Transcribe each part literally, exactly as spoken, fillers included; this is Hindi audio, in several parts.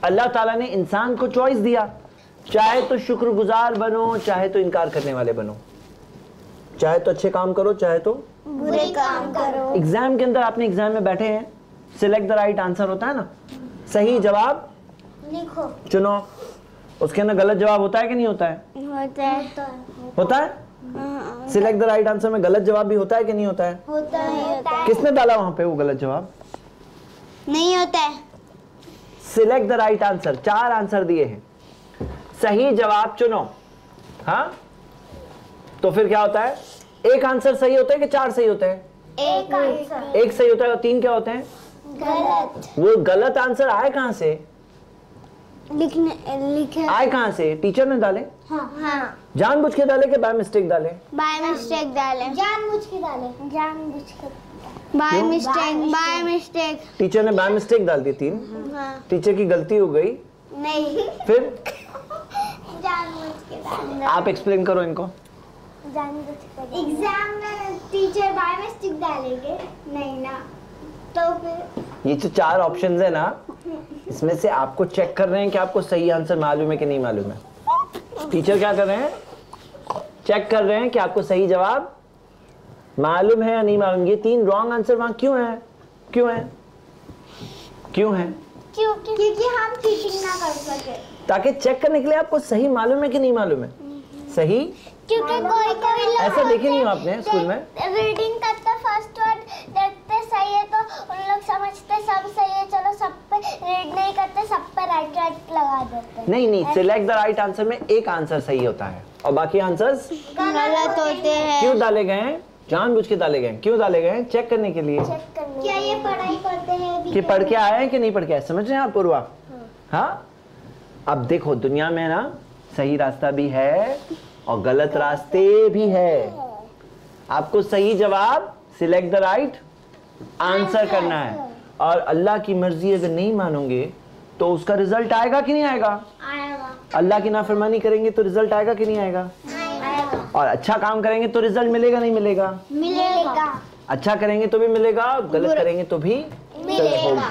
अल्लाह ताला ने इंसान को चॉइस दिया, चाहे तो शुक्रगुजार बनो, चाहे तो इनकार करने वाले बनो, चाहे तो अच्छे काम करो, चाहे तो बुरे काम करो। एग्जाम के अंदर आपने एग्जाम में बैठे हैं, सिलेक्ट द राइट आंसर होता है ना, सही जवाब लिखो, चुनो। उसके अंदर गलत जवाब होता है कि नहीं होता है? होता है। होता है। सिलेक्ट द राइट आंसर में गलत जवाब भी होता है कि नहीं होता है? होता है। किसने डाला वहां पे वो गलत जवाब? नहीं होता है। सिलेक्ट द राइट आंसर, चार आंसर दिए हैं, सही जवाब चुनो। हाँ, तो फिर क्या होता है? एक आंसर सही होता है कि चार सही होते हैं? एक आंसर। एक सही होता है और तीन क्या होते हैं? गलत। वो गलत आंसर आए कहां से? लिखने लिखे आए कहां से? टीचर ने डाले? हाँ हाँ। जानबूझ के डाले कि बाय मिस्टेक डाले? बाय मिस्टेक डाले। जानबूझ के डाले। जानबूझ के by mistake. By mistake. Teacher ने बाय मिस्टेक डाल दी तीन। हाँ। टीचर की गलती हो गई। नहीं, फिर जानबूझ के डाले। आप एक्सप्लेन करो इनको। जानबूझ के एग्जाम में टीचर बाय मिस्टेक डालेंगे नहीं ना, तो फिर ये जो चार ऑप्शंस है ना, इसमें से आपको चेक कर रहे हैं कि आपको सही आंसर मालूम है कि नहीं मालूम है। टीचर क्या कर रहे हैं? चेक कर रहे हैं कि आपको सही जवाब मालूम है या नहीं मालूम। ये तीन रॉन्ग आंसर वहां क्यों है? क्यों है? क्यों है? क्योंकि क्योंकि हम चीटिंग ना कर सके, ताकि चेक करने के लिए आपको सही मालूम है कि नहीं मालूम है। सही, क्योंकि कोई कोई लोग ऐसा देखे नहीं हो आपने स्कूल में? रीडिंग करते फर्स्ट वर्ड देखते सही है तो उन लोग समझते सब सही है, चलो सब पे रीड नहीं करते, सब पे राइट राइट लगा देते। नहीं नहीं, सिलेक्ट द राइट आंसर में एक आंसर सही होता है और बाकी आंसर्स गलत होते हैं। क्यों डाले गए हैं? जानबूझ के डाले गए हैं। क्यों डाले गए हैं? चेक करने के लिए। चेक करने। क्या ये पढ़ाई करते हैं कि पढ़ के आए हैं कि नहीं पढ़ के आए? समझ रहे हैं आप पूर्वा? हाँ, अब देखो दुनिया में ना सही रास्ता भी है और गलत रास्ते भी है। आपको सही जवाब सिलेक्ट द राइट आंसर करना है, और अल्लाह की मर्जी अगर नहीं मानोगे तो उसका रिजल्ट आएगा कि नहीं आएगा? आएगा। अल्लाह की नाफरमानी करेंगे तो रिजल्ट आएगा कि नहीं आएगा? आएगा। और अच्छा काम करेंगे तो रिजल्ट मिलेगा नहीं मिलेगा? मिलेगा। अच्छा करेंगे तो भी मिलेगा, गलत करेंगे तो भी मिलेगा।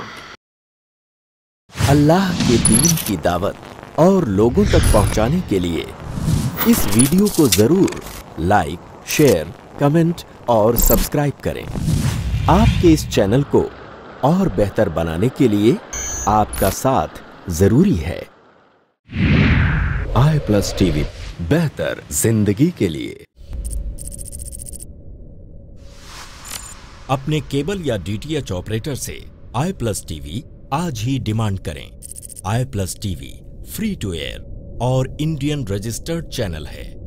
अल्लाह के दीन की दावत और लोगों तक पहुंचाने के लिए इस वीडियो को जरूर लाइक, शेयर, कमेंट और सब्सक्राइब करें। आपके इस चैनल को और बेहतर बनाने के लिए आपका साथ जरूरी है। आई प्लस टीवी, बेहतर जिंदगी के लिए। अपने केबल या डीटीएच ऑपरेटर से आई प्लस टीवी आज ही डिमांड करें। I plus TV free to air और इंडियन रजिस्टर्ड चैनल है।